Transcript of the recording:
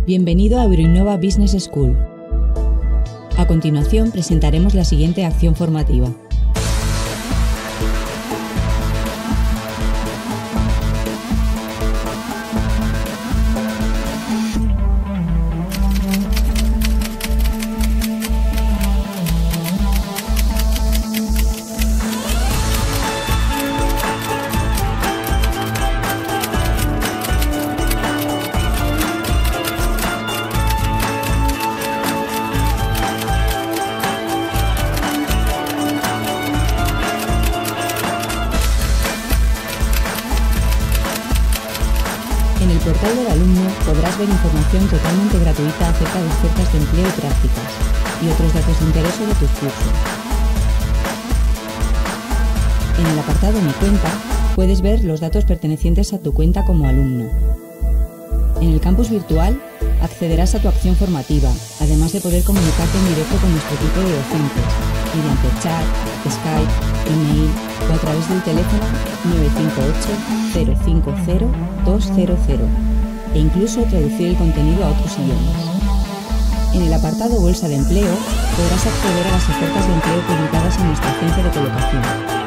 Bienvenido a Euroinnova Business School. A continuación presentaremos la siguiente acción formativa. En el portal del alumno podrás ver información totalmente gratuita acerca de ofertas de empleo y prácticas, y otros datos de interés sobre tus cursos. En el apartado Mi cuenta puedes ver los datos pertenecientes a tu cuenta como alumno. En el campus virtual accederás a tu acción formativa, además de poder comunicarte en directo con nuestro equipo de docentes, mediante chat, Skype, email o a través del teléfono 958-050-200 e incluso traducir el contenido a otros idiomas. En el apartado Bolsa de Empleo podrás acceder a las ofertas de empleo publicadas en nuestra agencia de colocación.